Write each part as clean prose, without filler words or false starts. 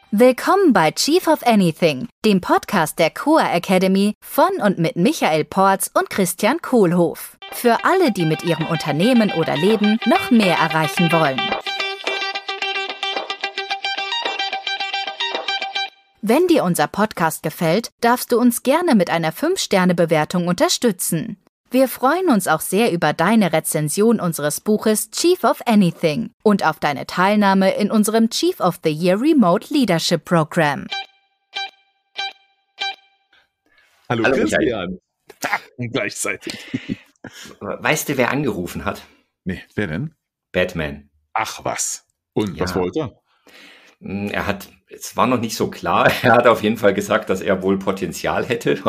Willkommen bei Chief of Anything, dem Podcast der Coa Academy von und mit Michael Porz und Christian Kohlhoff. Für alle, die mit ihrem Unternehmen oder Leben noch mehr erreichen wollen. Wenn dir unser Podcast gefällt, darfst du uns gerne mit einer 5-Sterne-Bewertung unterstützen. Wir freuen uns auch sehr über deine Rezension unseres Buches Chief of Anything und auf deine Teilnahme in unserem Chief of the Year Remote Leadership Program. Hallo Christian. Gleichzeitig. Weißt du, wer angerufen hat? Nee, wer denn? Batman. Ach was. Und was wollte er? Es war noch nicht so klar, er hat auf jeden Fall gesagt, dass er wohl Potenzial hätte.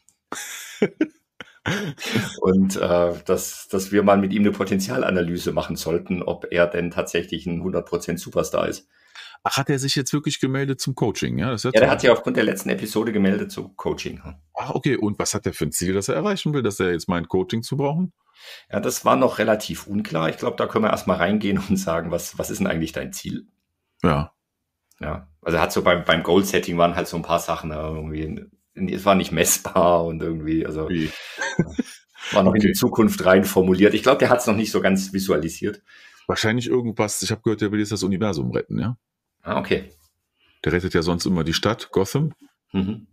Und dass wir mal mit ihm eine Potenzialanalyse machen sollten, ob er denn tatsächlich ein 100% Superstar ist. Ach, hat er sich jetzt wirklich gemeldet zum Coaching? Ja, der hat sich aufgrund der letzten Episode gemeldet zum Coaching. Ach, okay. Und was hat er für ein Ziel, das er erreichen will, dass er jetzt meint, Coaching zu brauchen? Ja, das war noch relativ unklar. Ich glaube, da können wir erstmal reingehen und sagen, was ist denn eigentlich dein Ziel? Ja. Ja, also er hat so beim Goal-Setting waren halt so ein paar Sachen irgendwie, es war nicht messbar und irgendwie, also war noch in die Zukunft rein formuliert. Ich glaube, der hat es noch nicht so ganz visualisiert. Wahrscheinlich irgendwas, ich habe gehört, der will jetzt das Universum retten, ja? Ah, okay. Der rettet ja sonst immer die Stadt, Gotham. Mhm.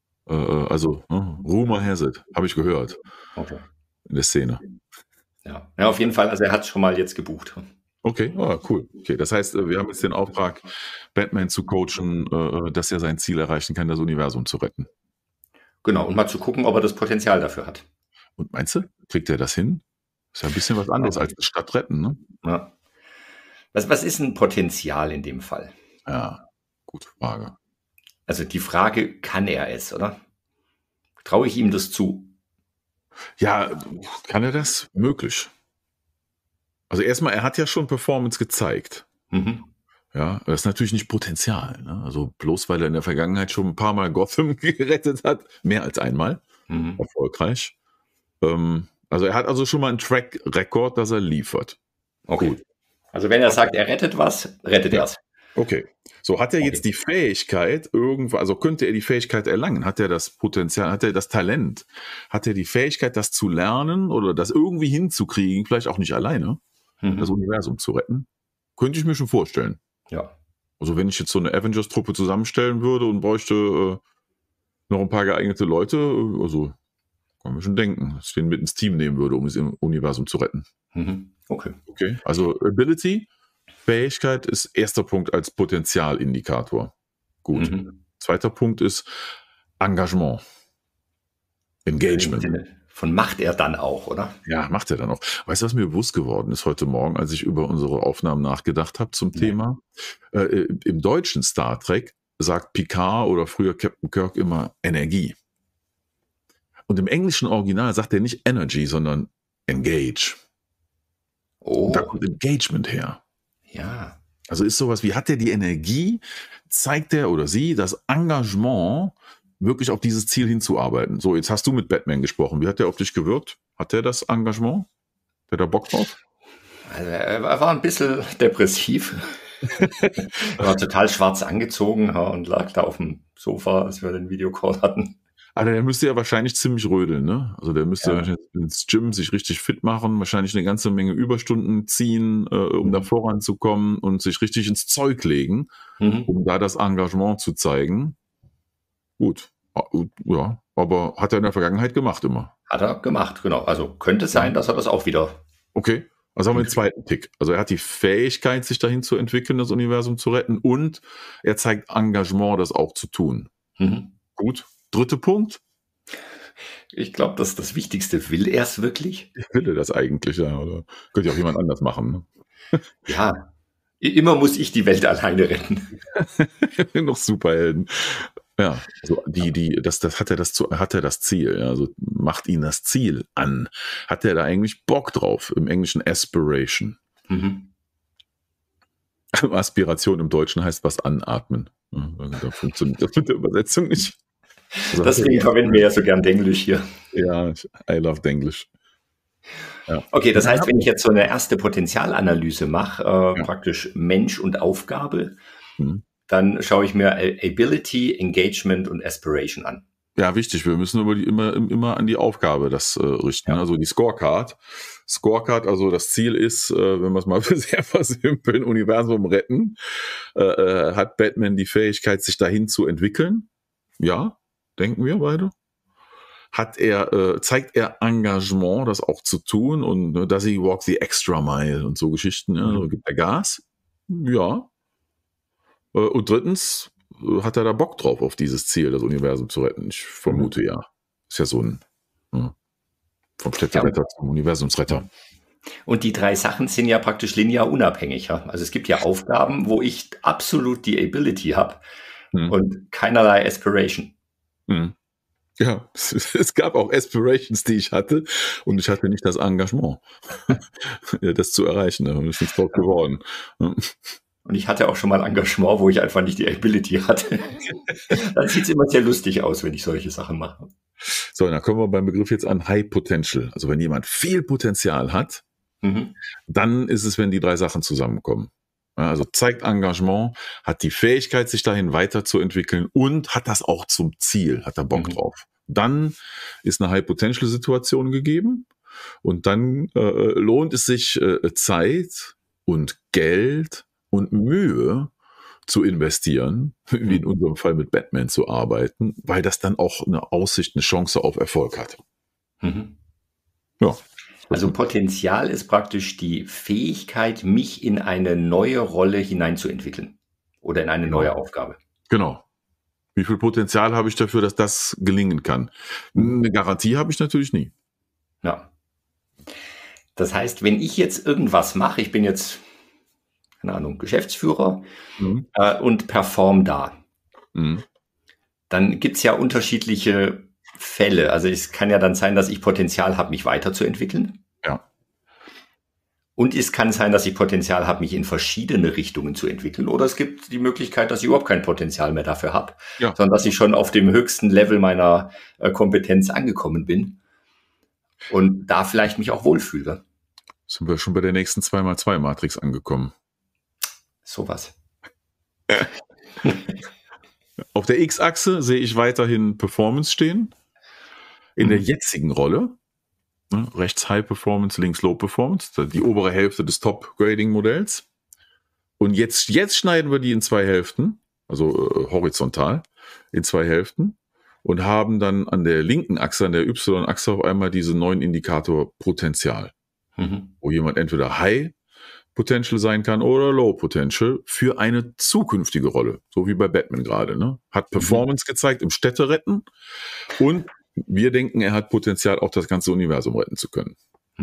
Rumor has it, habe ich gehört. Okay. In der Szene. Ja, auf jeden Fall, also er hat es schon mal jetzt gebucht. Okay, cool. Okay, das heißt, wir haben jetzt den Auftrag, Batman zu coachen, dass er sein Ziel erreichen kann, das Universum zu retten. Genau, und mal zu gucken, ob er das Potenzial dafür hat. Und meinst du, kriegt er das hin? Ist ja ein bisschen was anderes als das Stadtretten, ne? Ja. Was ist ein Potenzial in dem Fall? Ja, gute Frage. Also die Frage, kann er es, oder? Traue ich ihm das zu? Ja, kann er das? Möglich. Also erstmal, er hat ja schon Performance gezeigt. Mhm. Ja, das ist natürlich nicht Potenzial. Ne? Also bloß weil er in der Vergangenheit schon ein paar Mal Gotham gerettet hat, mehr als einmal, erfolgreich. Also er hat also schon mal einen Track-Record, dass er liefert. Okay. Gut. Also wenn er sagt, er rettet was, rettet er es. Okay. So, hat er jetzt die Fähigkeit, also könnte er die Fähigkeit erlangen? Hat er das Potenzial, hat er das Talent? Hat er die Fähigkeit, das zu lernen oder das irgendwie hinzukriegen, vielleicht auch nicht alleine, das Universum zu retten? Könnte ich mir schon vorstellen. Ja. Also wenn ich jetzt so eine Avengers-Truppe zusammenstellen würde und bräuchte noch ein paar geeignete Leute, also kann man schon denken, dass ich den mit ins Team nehmen würde, um das Universum zu retten. Okay. Also Ability, Fähigkeit ist erster Punkt als Potenzialindikator. Gut. Zweiter Punkt ist Engagement. Engagement. Von macht er dann auch, oder? Ja, macht er dann auch. Weißt du, was mir bewusst geworden ist heute Morgen, als ich über unsere Aufnahmen nachgedacht habe zum Thema? Im deutschen Star Trek sagt Picard oder früher Captain Kirk immer Energie. Und im englischen Original sagt er nicht Energy, sondern Engage. Oh. Und da kommt Engagement her. Ja. Also ist sowas wie, hat er die Energie, zeigt er oder sie das Engagement, wirklich auf dieses Ziel hinzuarbeiten. So, jetzt hast du mit Batman gesprochen. Wie hat der auf dich gewirkt? Hat der das Engagement? Hat der da Bock drauf? Also er war ein bisschen depressiv. Er war total schwarz angezogen und lag da auf dem Sofa, als wir den Videocall hatten. Also der müsste ja wahrscheinlich ziemlich rödeln, ne? Also der müsste ins Gym sich richtig fit machen, wahrscheinlich eine ganze Menge Überstunden ziehen, um da voranzukommen und sich richtig ins Zeug legen, um da das Engagement zu zeigen. Gut, ja, aber hat er in der Vergangenheit gemacht immer. Hat er gemacht, genau. Also könnte es sein, dass er das auch wieder... Okay, also haben wir den zweiten Tick. Also er hat die Fähigkeit, sich dahin zu entwickeln, das Universum zu retten, und er zeigt Engagement, das auch zu tun. Gut. Dritter Punkt. Ich glaube, das ist das Wichtigste. Will er es wirklich? Will er das eigentlich, ja. Oder könnte ja auch jemand anders machen. Ne? Ja, immer muss ich die Welt alleine retten. Noch Superhelden. Ja, also hat er das Ziel, ja, also macht ihn das Ziel an. Hat er da eigentlich Bock drauf? Im Englischen Aspiration. Aspiration im Deutschen heißt was anatmen. Da funktioniert das mit der Übersetzung nicht. Also deswegen verwenden wir ja so gern Denglisch hier. Ja, I love Denglisch. Ja. Okay, das heißt, wenn ich jetzt so eine erste Potenzialanalyse mache, praktisch Mensch und Aufgabe, dann schaue ich mir Ability, Engagement und Aspiration an. Ja, wichtig. Wir müssen immer an die Aufgabe das richten. Ja. Also die Scorecard. Also das Ziel ist, wenn wir es mal sehr versimpeln, Universum retten. Hat Batman die Fähigkeit, sich dahin zu entwickeln? Ja, denken wir beide. Zeigt er Engagement, das auch zu tun, und does he walk the extra mile und so Geschichten, ja, gibt er Gas? Ja. Und drittens, hat er da Bock drauf, auf dieses Ziel, das Universum zu retten? Ich vermute ja. Ist ja so ein vom Städteretter zum Universumsretter. Und die 3 Sachen sind ja praktisch linear unabhängig. Ja? Also es gibt ja Aufgaben, wo ich absolut die Ability habe und keinerlei Aspiration. Ja, es gab auch Aspirations, die ich hatte, und ich hatte nicht das Engagement, das zu erreichen. Da ist nichts draus geworden. Und ich hatte auch schon mal Engagement, wo ich einfach nicht die Ability hatte. Dann sieht es immer sehr lustig aus, wenn ich solche Sachen mache. So, dann kommen wir beim Begriff jetzt an High Potential. Also wenn jemand viel Potenzial hat, dann ist es, wenn die 3 Sachen zusammenkommen. Also zeigt Engagement, hat die Fähigkeit, sich dahin weiterzuentwickeln und hat das auch zum Ziel, hat er Bock drauf. Dann ist eine High Potential Situation gegeben, und dann lohnt es sich, Zeit und Geld und Mühe zu investieren, wie in unserem Fall mit Batman zu arbeiten, weil das dann auch eine Aussicht, eine Chance auf Erfolg hat. Ja. Also Potenzial ist praktisch die Fähigkeit, mich in eine neue Rolle hineinzuentwickeln oder in eine neue Aufgabe. Genau. Wie viel Potenzial habe ich dafür, dass das gelingen kann? Eine Garantie habe ich natürlich nie. Ja. Das heißt, wenn ich jetzt irgendwas mache, ich bin jetzt, keine Ahnung, Geschäftsführer und perform da, dann gibt es ja unterschiedliche Fälle. Also es kann ja dann sein, dass ich Potenzial habe, mich weiterzuentwickeln. Ja. Und es kann sein, dass ich Potenzial habe, mich in verschiedene Richtungen zu entwickeln. Oder es gibt die Möglichkeit, dass ich überhaupt kein Potenzial mehr dafür habe, sondern dass ich schon auf dem höchsten Level meiner Kompetenz angekommen bin und da vielleicht mich auch wohlfühle. Sind wir schon bei der nächsten 2x2-Matrix angekommen. Sowas. Auf der X-Achse sehe ich weiterhin Performance stehen. In der jetzigen Rolle, rechts High Performance, links Low Performance, die obere Hälfte des Top-Grading-Modells. Und jetzt schneiden wir die in 2 Hälften, also horizontal, in 2 Hälften, und haben dann an der linken Achse, an der Y-Achse, auf einmal diesen neuen Indikator Potenzial, wo jemand entweder High Potential sein kann oder Low Potential für eine zukünftige Rolle, so wie bei Batman gerade. Ne? Hat Performance gezeigt im Städteretten, und wir denken, er hat Potenzial, auch das ganze Universum retten zu können.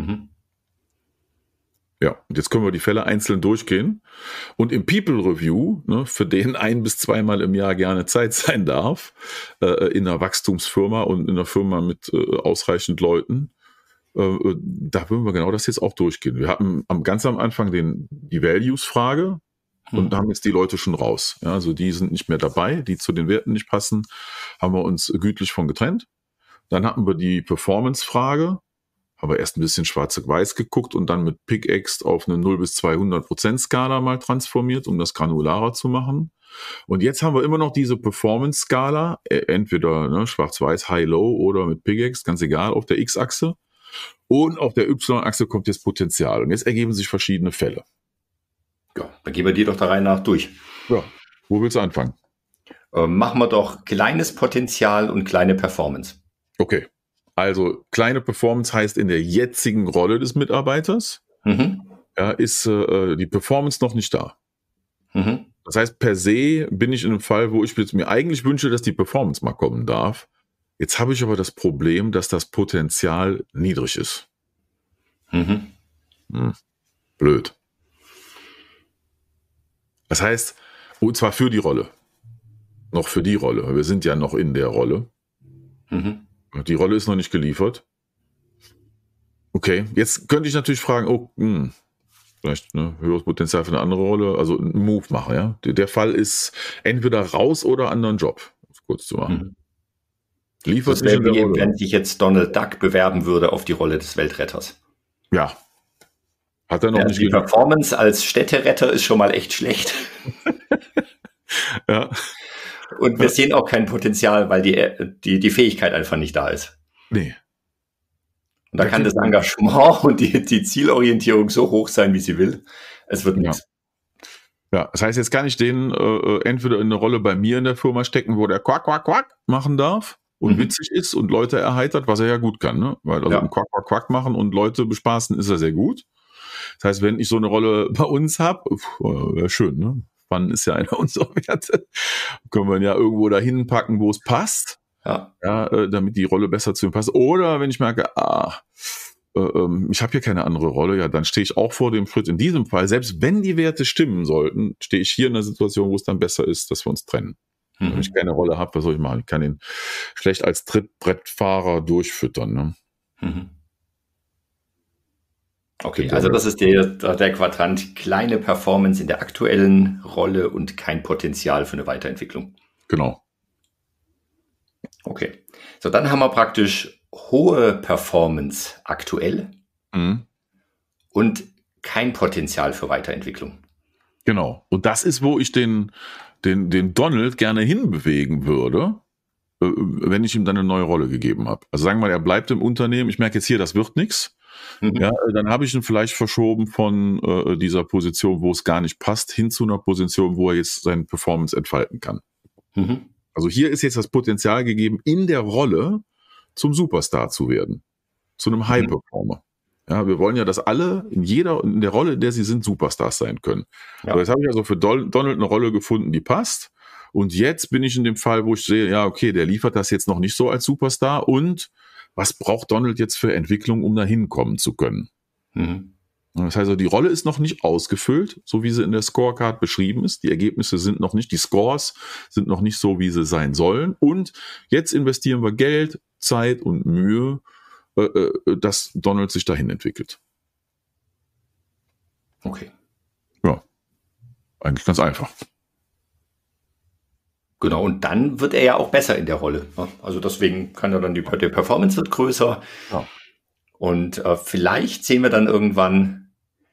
Ja, und jetzt können wir die Fälle einzeln durchgehen. Und im People Review, für den 1- bis 2-mal im Jahr gerne Zeit sein darf, in einer Wachstumsfirma und in einer Firma mit ausreichend Leuten, da würden wir genau das jetzt auch durchgehen. Wir hatten ganz am Anfang die Values-Frage und haben jetzt die Leute schon raus. Ja, also die sind nicht mehr dabei, die zu den Werten nicht passen, haben wir uns gütlich von getrennt. Dann hatten wir die Performance-Frage, haben wir erst ein bisschen schwarz-weiß geguckt und dann mit Pickaxe auf eine 0 bis 200% Skala mal transformiert, um das granularer zu machen. Und jetzt haben wir immer noch diese Performance-Skala, entweder schwarz-weiß, high-low oder mit Pickaxe, ganz egal, auf der X-Achse. Und auf der Y-Achse kommt jetzt Potenzial. Und jetzt ergeben sich verschiedene Fälle. Ja, dann gehen wir die doch der Reihe nach durch. Ja, wo willst du anfangen? Machen wir doch kleines Potenzial und kleine Performance. Okay, also kleine Performance heißt in der jetzigen Rolle des Mitarbeiters, ist die Performance noch nicht da. Das heißt, per se bin ich in einem Fall, wo ich mir eigentlich wünsche, dass die Performance mal kommen darf. Jetzt habe ich aber das Problem, dass das Potenzial niedrig ist. Blöd. Das heißt, und zwar für die Rolle. Noch für die Rolle. Wir sind ja noch in der Rolle. Die Rolle ist noch nicht geliefert. Okay, jetzt könnte ich natürlich fragen, vielleicht höheres Potenzial für eine andere Rolle, also einen Move machen. Ja? Der Fall ist entweder raus oder anderen Job, um es kurz zu machen. Liefert das wäre wie, wenn sich jetzt Donald Duck bewerben würde auf die Rolle des Weltretters. Ja. Hat er noch nicht die Performance als Städteretter ist schon mal echt schlecht. Ja. Und wir sehen auch kein Potenzial, weil die Fähigkeit einfach nicht da ist. Nee. Und da kann das Engagement und die Zielorientierung so hoch sein, wie sie will. Es wird nichts. Ja, das heißt, jetzt kann ich den entweder in eine Rolle bei mir in der Firma stecken, wo der Quack, Quack, Quack machen darf und witzig ist und Leute erheitert, was er ja gut kann, ne? Weil im Quack, Quack, Quack machen und Leute bespaßen ist er sehr gut. Das heißt, wenn ich so eine Rolle bei uns habe, wäre schön, ne? Wann ist ja einer unserer Werte? Können wir ja irgendwo dahin packen, wo es passt. Ja, damit die Rolle besser zu ihm passt. Oder wenn ich merke, ich habe hier keine andere Rolle, ja, dann stehe ich auch vor dem Schritt. In diesem Fall, selbst wenn die Werte stimmen sollten, stehe ich hier in einer Situation, wo es dann besser ist, dass wir uns trennen. Wenn ich keine Rolle habe, was soll ich machen? Ich kann ihn schlecht als Trittbrettfahrer durchfüttern. Ne? Okay, also das ist der Quadrant kleine Performance in der aktuellen Rolle und kein Potenzial für eine Weiterentwicklung. Genau. Okay, so dann haben wir praktisch hohe Performance aktuell und kein Potenzial für Weiterentwicklung. Genau, und das ist, wo ich den Donald gerne hinbewegen würde, wenn ich ihm dann eine neue Rolle gegeben habe. Also sagen wir mal, er bleibt im Unternehmen, ich merke jetzt hier, das wird nichts. Ja, dann habe ich ihn vielleicht verschoben von dieser Position, wo es gar nicht passt, hin zu einer Position, wo er jetzt seine Performance entfalten kann. Also hier ist jetzt das Potenzial gegeben, in der Rolle zum Superstar zu werden, zu einem High-Performer. Ja, wir wollen ja, dass alle in der Rolle, in der sie sind, Superstars sein können. Ja. So, jetzt habe ich also für Donald eine Rolle gefunden, die passt. Und jetzt bin ich in dem Fall, wo ich sehe, ja, okay, der liefert das jetzt noch nicht so als Superstar. Und was braucht Donald jetzt für Entwicklung, um da hinkommen zu können? Das heißt also, die Rolle ist noch nicht ausgefüllt, so wie sie in der Scorecard beschrieben ist. Die Ergebnisse sind noch nicht, die Scores sind noch nicht so, wie sie sein sollen. Und jetzt investieren wir Geld, Zeit und Mühe, dass Donald sich dahin entwickelt. Okay. Ja, eigentlich ganz einfach. Genau, und dann wird er ja auch besser in der Rolle. Also deswegen kann er dann die Performance wird größer. Ja. Und vielleicht sehen wir dann irgendwann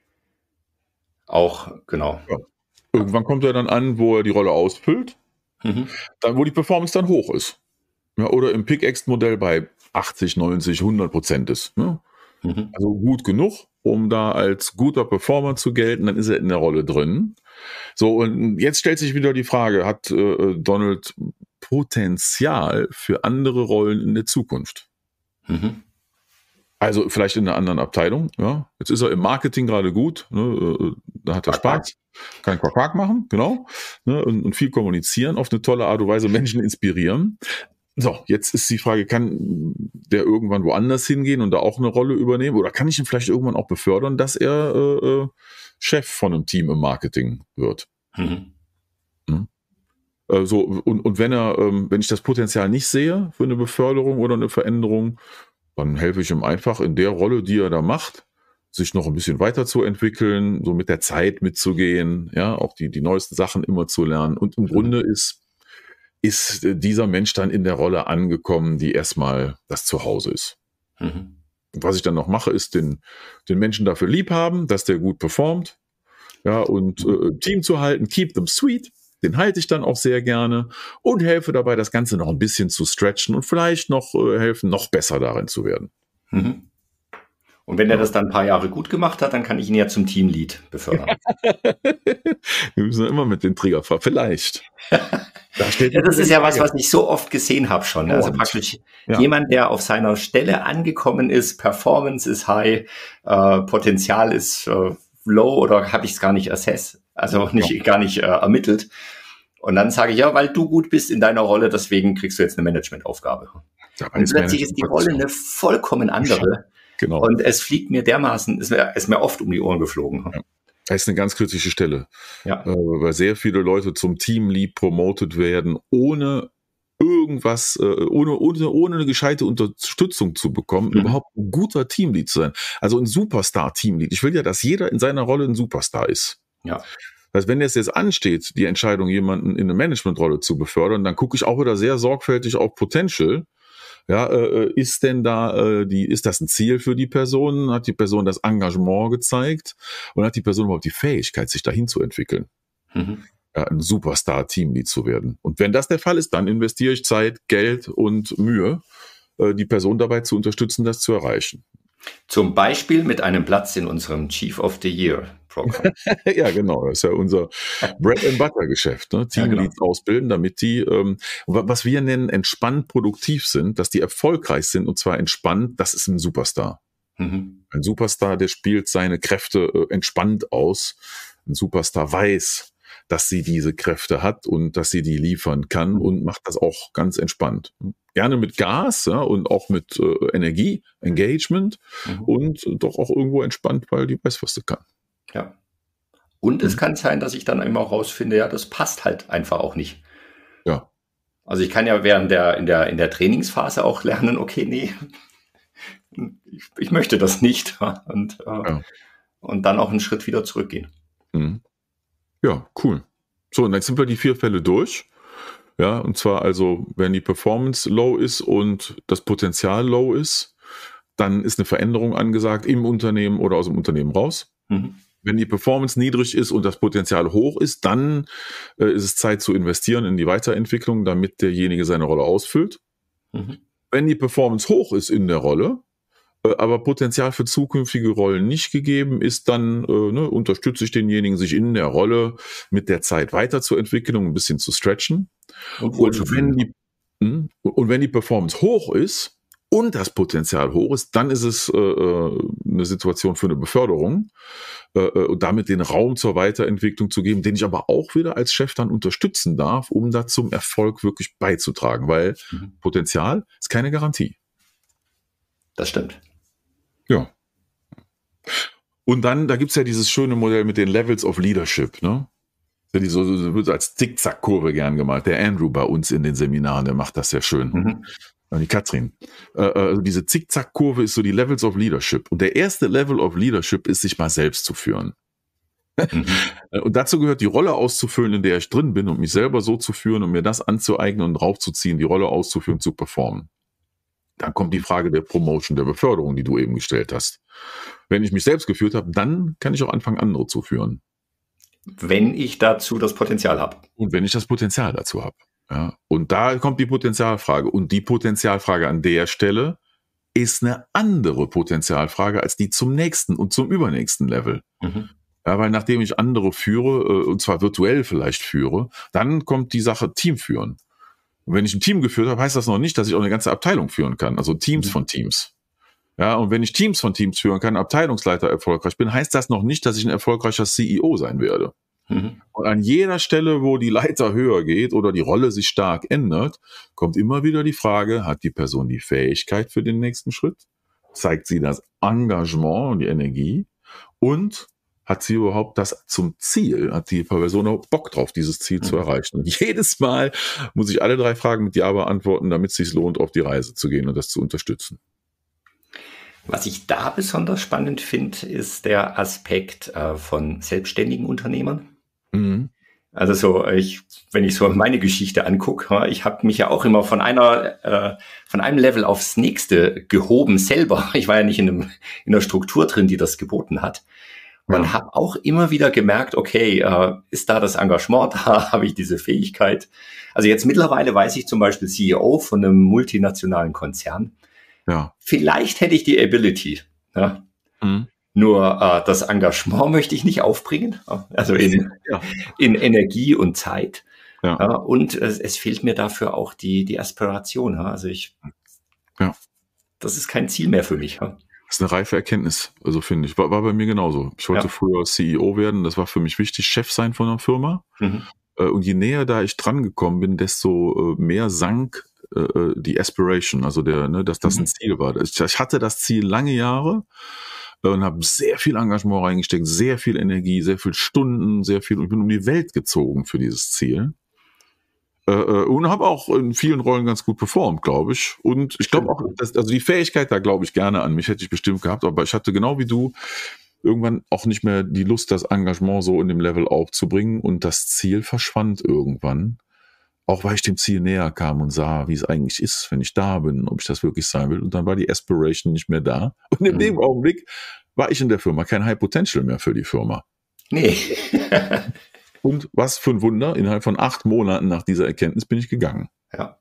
auch, genau. Ja. Irgendwann kommt er dann an, wo er die Rolle ausfüllt, dann, wo die Performance dann hoch ist. Ja, oder im Pickaxe-Modell bei 80, 90, 100% ist. Ne? Also gut genug, um da als guter Performer zu gelten, dann ist er in der Rolle drin. So, und jetzt stellt sich wieder die Frage, hat Donald Potenzial für andere Rollen in der Zukunft? Also vielleicht in einer anderen Abteilung. Ja. Jetzt ist er im Marketing gerade gut, ne? Da hat er Spaß, kann Quark machen, genau, ne? Und viel kommunizieren, auf eine tolle Art und Weise Menschen inspirieren. So, jetzt ist die Frage, kann der irgendwann woanders hingehen und da auch eine Rolle übernehmen? Oder kann ich ihn vielleicht irgendwann auch befördern, dass er Chef von einem Team im Marketing wird? So, und wenn ich das Potenzial nicht sehe für eine Beförderung oder eine Veränderung, dann helfe ich ihm einfach in der Rolle, die er da macht, sich noch ein bisschen weiterzuentwickeln, so mit der Zeit mitzugehen, ja, auch die neuesten Sachen immer zu lernen. Und im Grunde ist dieser Mensch dann in der Rolle angekommen, die erstmal das Zuhause ist. Und was ich dann noch mache, ist den Menschen dafür lieb haben, dass der gut performt, ja, und Team zu halten, keep them sweet, den halte ich dann auch sehr gerne und helfe dabei, das Ganze noch ein bisschen zu stretchen und vielleicht noch helfen, noch besser darin zu werden. Und wenn er das dann ein paar Jahre gut gemacht hat, dann kann ich ihn ja zum Teamlead befördern. Wir müssen immer mit den Trigger fahren, vielleicht. Das ist ja was ich so oft gesehen habe schon. Also praktisch jemand, der auf seiner Stelle angekommen ist, Performance ist high, Potenzial ist low oder habe ich es gar nicht gar nicht ermittelt. Und dann sage ich, ja, weil du gut bist in deiner Rolle, deswegen kriegst du jetzt eine Managementaufgabe. Und plötzlich ist die Rolle eine vollkommen andere. Genau. Und es fliegt mir dermaßen, ist mir oft um die Ohren geflogen. Ja. Das ist eine ganz kritische Stelle, weil sehr viele Leute zum Teamlead promoted werden, ohne irgendwas, ohne eine gescheite Unterstützung zu bekommen, überhaupt ein guter Teamlead zu sein. Also ein Superstar-Teamlead. Ich will ja, dass jeder in seiner Rolle ein Superstar ist. Ja. Das heißt, wenn es jetzt ansteht, die Entscheidung, jemanden in eine Managementrolle zu befördern, dann gucke ich auch wieder sehr sorgfältig auf Potential. Ja, ist denn da ist das ein Ziel für die Person? Hat die Person das Engagement gezeigt? Und hat die Person überhaupt die Fähigkeit, sich dahin zu entwickeln? Ja, ein Superstar-Teamlead zu werden. Und wenn das der Fall ist, dann investiere ich Zeit, Geld und Mühe, die Person dabei zu unterstützen, das zu erreichen. Zum Beispiel mit einem Platz in unserem Chief of the Year Programm. Ja, genau. Das ist ja unser Bread-and-Butter-Geschäft. Ne? Teamleads ausbilden, damit die, was wir nennen, entspannt produktiv sind, dass die erfolgreich sind und zwar entspannt, das ist ein Superstar. Ein Superstar, der spielt seine Kräfte entspannt aus. Ein Superstar weiß, dass sie diese Kräfte hat und dass sie die liefern kann und macht das auch ganz entspannt. Gerne mit Gas, ja, und auch mit Energie, Engagement und doch auch irgendwo entspannt, weil die weiß, was sie kann. Ja. Und es kann sein, dass ich dann immer rausfinde, ja, das passt halt einfach auch nicht. Ja. Also ich kann ja während in der Trainingsphase auch lernen, okay, nee, ich möchte das nicht. Und dann auch einen Schritt wieder zurückgehen. Ja, cool. So, und dann sind wir die 4 Fälle durch. Ja, und zwar also, wenn die Performance low ist und das Potenzial low ist, dann ist eine Veränderung angesagt im Unternehmen oder aus dem Unternehmen raus. Wenn die Performance niedrig ist und das Potenzial hoch ist, dann ist es Zeit zu investieren in die Weiterentwicklung, damit derjenige seine Rolle ausfüllt. Wenn die Performance hoch ist in der Rolle, aber Potenzial für zukünftige Rollen nicht gegeben ist, dann unterstütze ich denjenigen, sich in der Rolle mit der Zeit weiterzuentwickeln und ein bisschen zu stretchen. Und wenn die Performance hoch ist und das Potenzial hoch ist, dann ist es eine Situation für eine Beförderung und damit den Raum zur Weiterentwicklung zu geben, den ich aber auch wieder als Chef dann unterstützen darf, um da zum Erfolg wirklich beizutragen, weil Potenzial ist keine Garantie. Das stimmt. Ja. Und dann, da gibt es ja dieses schöne Modell mit den Levels of Leadership, ne? Die so wird als Zickzack-Kurve gern gemalt. Der Andrew bei uns in den Seminaren, der macht das sehr schön. Die Katrin. Also diese Zickzack-Kurve ist so die Levels of Leadership. Und der erste Level of Leadership ist, sich mal selbst zu führen. Und dazu gehört die Rolle auszufüllen, in der ich drin bin und mich selber so zu führen und mir das anzueignen und draufzuziehen, die Rolle auszuführen, zu performen. Dann kommt die Frage der Promotion, der Beförderung, die du eben gestellt hast. Wenn ich mich selbst geführt habe, dann kann ich auch anfangen, andere zu führen. Wenn ich dazu das Potenzial habe. Und wenn ich das Potenzial dazu habe. Ja. Und da kommt die Potenzialfrage. Und die Potenzialfrage an der Stelle ist eine andere Potenzialfrage als die zum nächsten und zum übernächsten Level. Ja, weil nachdem ich andere führe, und zwar virtuell vielleicht führe, dann kommt die Sache Team führen. Und wenn ich ein Team geführt habe, heißt das noch nicht, dass ich auch eine ganze Abteilung führen kann. Also Teams von Teams. Ja, und wenn ich Teams von Teams führen kann, Abteilungsleiter erfolgreich bin, heißt das noch nicht, dass ich ein erfolgreicher CEO sein werde. Und an jeder Stelle, wo die Leiter höher geht oder die Rolle sich stark ändert, kommt immer wieder die Frage, hat die Person die Fähigkeit für den nächsten Schritt? Zeigt sie das Engagement und die Energie? Und hat sie überhaupt das zum Ziel? Hat die Person auch Bock drauf, dieses Ziel zu erreichen? Und jedes Mal muss ich alle 3 Fragen mit Ja beantworten, damit es sich lohnt, auf die Reise zu gehen und das zu unterstützen. Was ich da besonders spannend finde, ist der Aspekt von selbstständigen Unternehmern. Also wenn ich so meine Geschichte angucke, ich habe mich ja auch immer von einem Level aufs nächste gehoben selber. Ich war ja nicht in einer Struktur drin, die das geboten hat. Und habe auch immer wieder gemerkt, okay, ist da das Engagement da? Habe ich diese Fähigkeit? Also jetzt mittlerweile weiß ich zum Beispiel CEO von einem multinationalen Konzern. Ja. Vielleicht hätte ich die Ability. Ja? Nur das Engagement möchte ich nicht aufbringen. Also in Energie und Zeit. Ja. Und es fehlt mir dafür auch die Aspiration. Also das ist kein Ziel mehr für mich. Das ist eine reife Erkenntnis, also finde ich. War bei mir genauso. Ich wollte früher CEO werden, das war für mich wichtig, Chef sein von einer Firma. Und je näher da ich dran gekommen bin, desto mehr sank die Aspiration, also dass das ein Ziel war. Ich hatte das Ziel lange Jahre und habe sehr viel Engagement reingesteckt, sehr viel Energie, sehr viel Stunden, und ich bin um die Welt gezogen für dieses Ziel. Und habe auch in vielen Rollen ganz gut performt, glaube ich. Und ich glaube auch, also die Fähigkeit, da glaube ich gerne an mich, hätte ich bestimmt gehabt, aber ich hatte genau wie du irgendwann auch nicht mehr die Lust, das Engagement so in dem Level aufzubringen und das Ziel verschwand irgendwann. Auch weil ich dem Ziel näher kam und sah, wie es eigentlich ist, wenn ich da bin, ob ich das wirklich sein will. Und dann war die Aspiration nicht mehr da. Und in dem Augenblick war ich in der Firma kein High Potential mehr für die Firma. Nee. Und was für ein Wunder, innerhalb von 8 Monaten nach dieser Erkenntnis bin ich gegangen. Ja.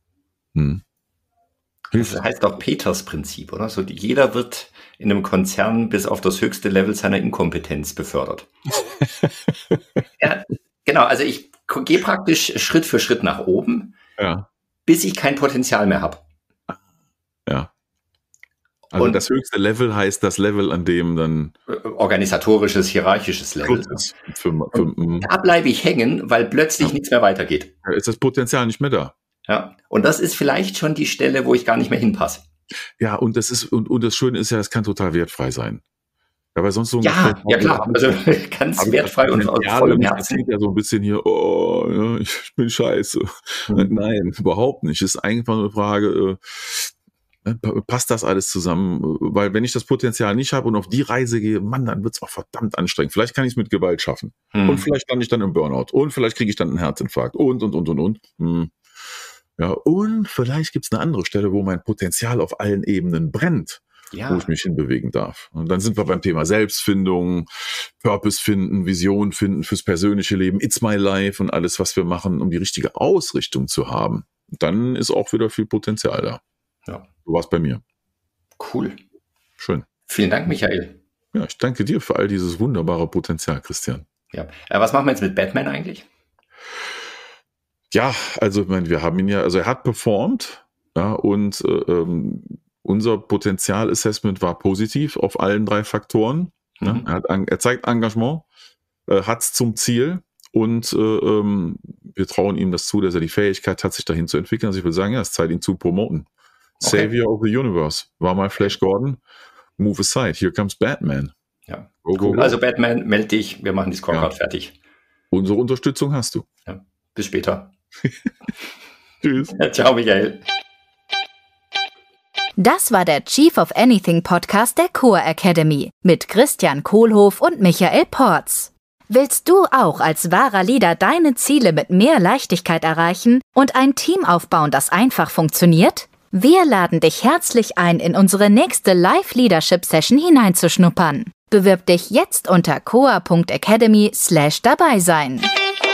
Das heißt auch Peters-Prinzip, oder? So, jeder wird in einem Konzern bis auf das höchste Level seiner Inkompetenz befördert. Ja, genau, also ich gehe praktisch Schritt für Schritt nach oben, bis ich kein Potenzial mehr habe. Ja. Also das höchste Level heißt das Level, an dem dann organisatorisches, hierarchisches Level. Da bleibe ich hängen, weil plötzlich nichts mehr weitergeht. Da ist das Potenzial nicht mehr da. Ja, und das ist vielleicht schon die Stelle, wo ich gar nicht mehr hinpasse. Ja, und das Schöne ist ja, es kann total wertfei sein. Ja, weil sonst so ja klar, also ganz wertfall und voll im Herzen. Ja, so ein bisschen hier, ich bin scheiße. Nein, überhaupt nicht. Es ist einfach eine Frage, passt das alles zusammen? Weil wenn ich das Potenzial nicht habe und auf die Reise gehe, Mann, dann wird es auch verdammt anstrengend. Vielleicht kann ich es mit Gewalt schaffen. Und vielleicht lande ich dann im Burnout. Und vielleicht kriege ich dann einen Herzinfarkt. Und. Ja, und vielleicht gibt es eine andere Stelle, wo mein Potenzial auf allen Ebenen brennt, wo ich mich hinbewegen darf. Und dann sind wir beim Thema Selbstfindung, Purpose finden, Vision finden fürs persönliche Leben, It's My Life und alles, was wir machen, um die richtige Ausrichtung zu haben. Und dann ist auch wieder viel Potenzial da. Ja. So war es bei mir. Cool. Schön. Vielen Dank, Michael. Ja, ich danke dir für all dieses wunderbare Potenzial, Christian. Ja. Was machen wir jetzt mit Batman eigentlich? Ja, also ich meine, wir haben ihn ja, also er hat performt, ja, und unser Potenzialassessment war positiv auf allen 3 Faktoren. Ja. Er zeigt Engagement, hat es zum Ziel und wir trauen ihm das zu, dass er die Fähigkeit hat, sich dahin zu entwickeln. Also ich würde sagen, ja, es ist Zeit, ihn zu promoten. Okay. Savior of the Universe war mal Flash Gordon. Move aside, here comes Batman. Ja, cool. Also Batman, melde dich, wir machen die Scorecard fertig. Unsere Unterstützung hast du. Ja. Bis später. Tschüss. Ciao, Michael. Das war der Chief of Anything Podcast der Core Academy mit Christian Kohlhoff und Michael Porz. Willst du auch als wahrer Leader deine Ziele mit mehr Leichtigkeit erreichen und ein Team aufbauen, das einfach funktioniert? Wir laden dich herzlich ein, in unsere nächste Live-Leadership-Session hineinzuschnuppern. Bewirb dich jetzt unter coa.academy/dabei sein.